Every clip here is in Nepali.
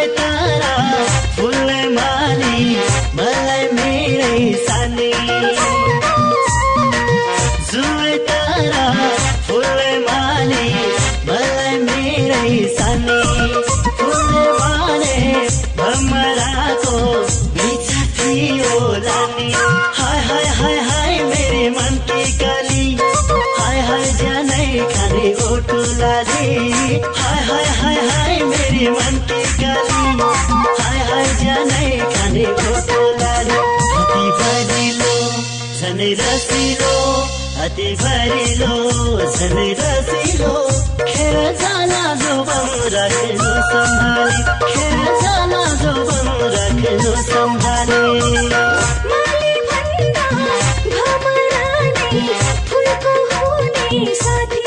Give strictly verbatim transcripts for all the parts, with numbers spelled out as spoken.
जुए तारा फुलले माली मलाई मेरै सानी जुए तारा फुलले माली मलाई मेरै सानी फुलले माले भमराको बिचा थियो लानी हाय हाय हाय हाय मेरे मन की काली हाय हाय जानै खाने ओठो लाली हाय हाय हाय हाय मेरे मन की काली हाय हाय जानै खाने ओठो लाली अति भरिलो झनै रसिलो अति भरिलो झनै रसिलो खेर जाला जोबन राख्नु सम्हाली खेर जाला जोबन राख्नु सम्हाली माली भन्दा भमरानी फुलको हुने साथी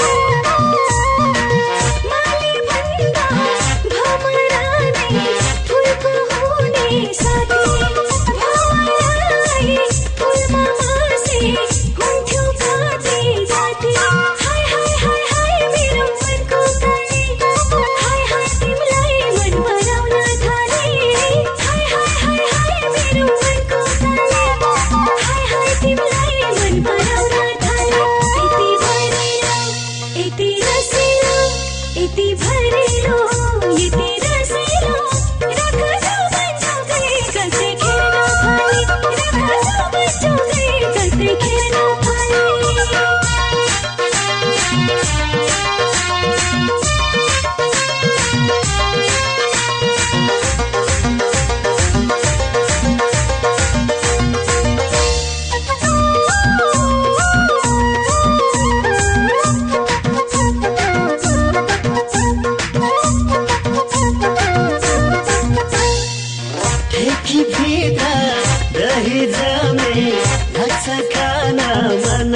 माली भन्दा भमरानी फुलको हुने साथी भमराई फुलमा मासे हुन्थ्यो कति जाति हाय हाय हाय हाय मेरो मनको काली हाय हाय तिमीलाई मन पराउन थाले हाय हाय हाय हाय मेरो मनको काली हाय हाय तिमीलाई मन पराउन थाले यति भरिलो यति रसिलो यति भरिलो यति रसिलो राख जाऊ बच्चौकै कतै खेल्न फाली राख जाऊ बच्चौकै कतै खेल्न फाली ठेकी भित्र दही जमे लाग्छ खान मन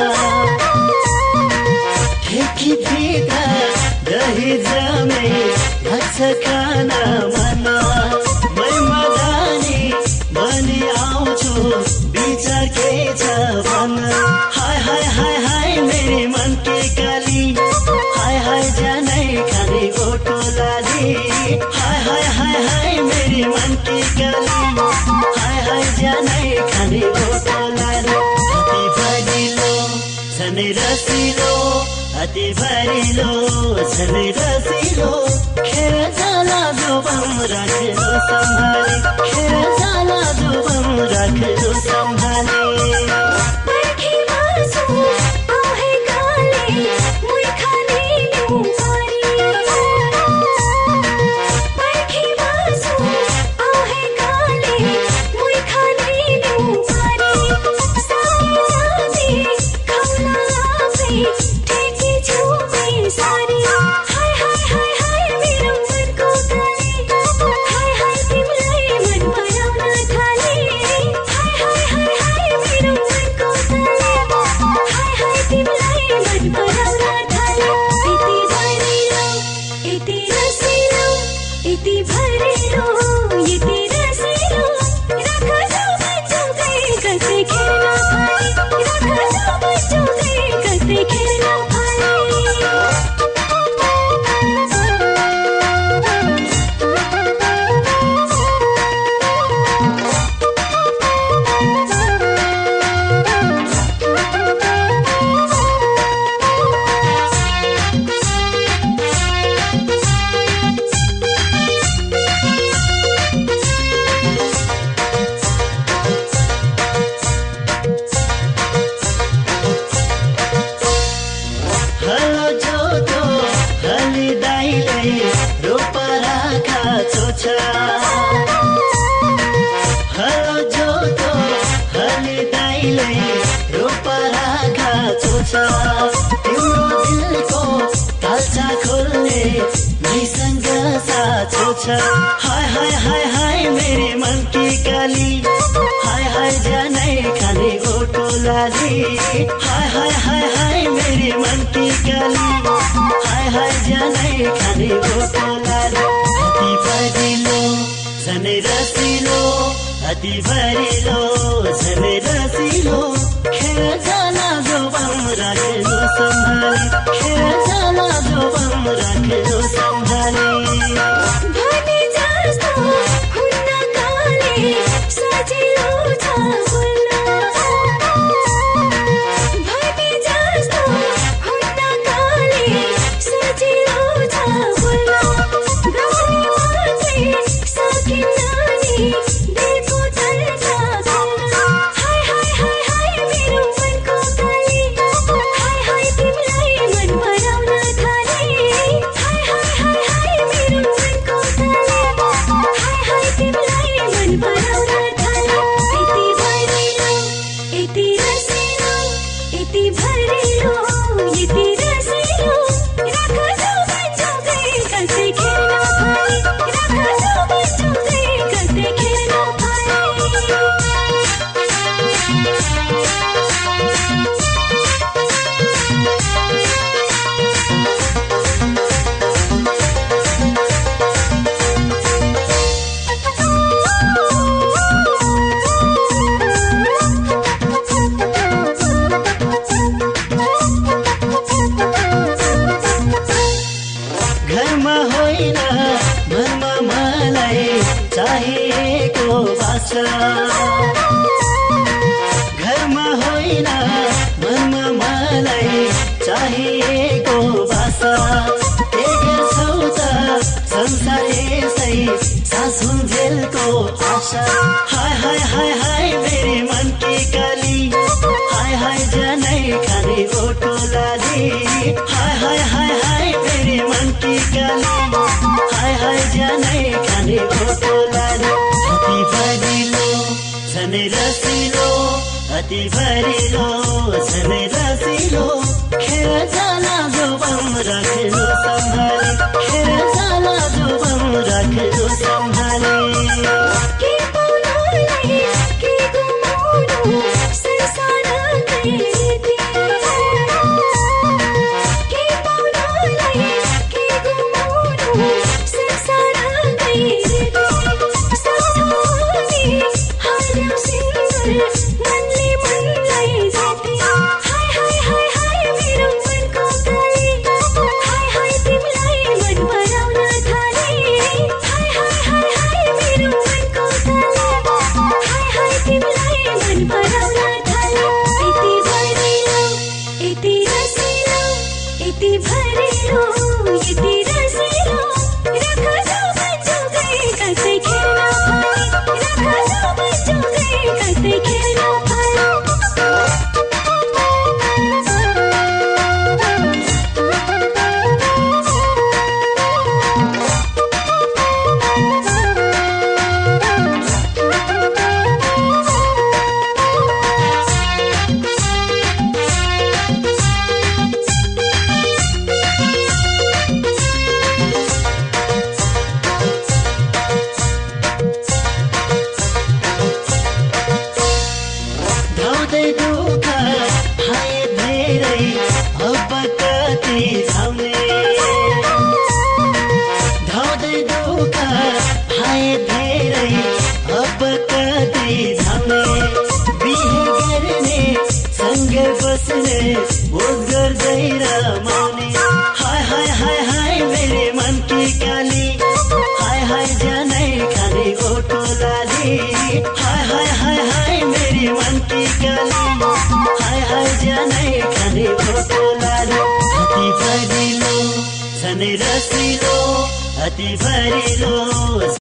ठेकी भित्र दही जमे लाग्छ खान मन मै मदानी बनी आउँछु विचार के छ भन हाय हाय हाय हाय मेरे मन के काली हाय हाय जानै खाने ओठो लाली हाय हाय हाय हाय मेरे मन की काली हाय हाय जानै खाने ओठो लाली अति भरिलो झनै रसिलो अति भरिलो झनै रसिलो खेर जाला जोबन राख्नु सम्हाली खेर जाला जोबन राख्नु सम्हाली पर्खी बसु आहे काले मुई खाने न्यु पारी पर्खी बसु आहे काले मुई खाने न्यु पारी साथी जाति खाउला आफै ठेकी छु मै सारी हाय हाय हाय हाय मेरो मनको काली हाय हाय तिमीलाई मन पराउन थाले हाय हाय हाय हाय मेरो मनको काली हाय हाय तिमीलाई मन पराउन थाले यति भरिलो यति रसिलो यति भरिलो यति रसिलो राख जाऊ बच्चौकै कतै खेल्न फाली राख जाऊ बच्चौकै कतै खेल्न फाली हलो जोतो हली दाइले रोपा राखा छोछ हलो जोतो हली दाइले रोपा राखा छोछ तिम्रो दिलको तालचा खोल्ने मैसँग साथो छ हाय हाय हाय हाय मेरे मन की काली हाय हाय जानै खाने ओठो लाली हाय हाय हाय हाय मेरे मन की काली हाय हाय जानै खाने ओठो लाली अति भरिलो झनै रसिलो अति भरिलो झनै रसिलो खेर जाला जोबन राख्नु सम्हाली खेर जाला जोबन राख्नु सम्हाली भने घरमा होइन मनमा मलाई चाहिएको भाषा के गर्छौ त संसार यसै सास हुन्जेलको आशा हाय हाय हाय हाय मेरी मन की काली हाय हाय जनै खाने बोटो लाली हाय हाय हाय हाय मेरी मन की काली हाय हाय जनै खाने बोटो लाली अति भरिलो झनै रसिलो अति भरिलो झनै रसिलो खेर जाला जोबम राख्नु सम्हाली खेर जाला जोबम राख्नु सम्हाली के पाउनुलाई के गुमाउनु संसारकै रीति के पाउनुलाई के गुमाउनु संसारकै रीति सम्झाउने हाल्यौ सिन्दुर मनले मनलाई जिते हाय हाय हाय हाय मेरो मनको काली हाय हाय तिमीलाई मन पराउन थाले हाय हाय हाय हाय मेरो मनको काली हाय हाय तिमीलाई मन पराउन थाले यति भरिलो यति रसिलो यति भरिलो यति रसिलो राख जाऊ बच्चोकै कतै खेल्न पाले राख जाऊ बच्चोकै कतै खेल्न पाले धाउँदै दुःख हाय धेरै अब कति धाउने धाउँदै दुःख हाय धेरै अब कति धाउने बिहे गर्ने सँगै बस्ने बोझ गर्दै रमाउने हाय हाय हाय हाय मेरे मन की काली हाय हाय जनै खाने बोटो लाली हाय हाय हाय हाय मेरी मन की काली हाय हाय जनै खाने बोटो लाली अति भरिलो झनै रसिलो अति भरिलो